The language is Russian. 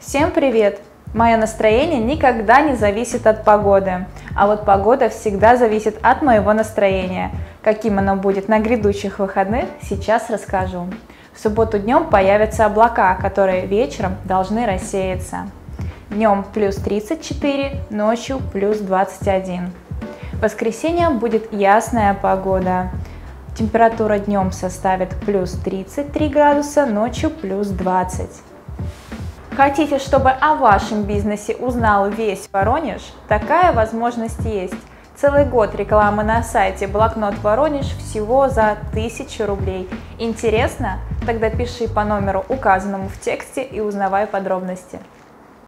Всем привет! Мое настроение никогда не зависит от погоды, а вот погода всегда зависит от моего настроения. Каким оно будет на грядущих выходных, сейчас расскажу. В субботу днем появятся облака, которые вечером должны рассеяться. Днем плюс 34, ночью плюс 21. В воскресенье будет ясная погода. Температура днем составит плюс 33 градуса, ночью плюс 20. Хотите, чтобы о вашем бизнесе узнал весь Воронеж? Такая возможность есть. Целый год рекламы на сайте Блокнот Воронеж всего за 1000 рублей. Интересно? Тогда пиши по номеру, указанному в тексте, и узнавай подробности.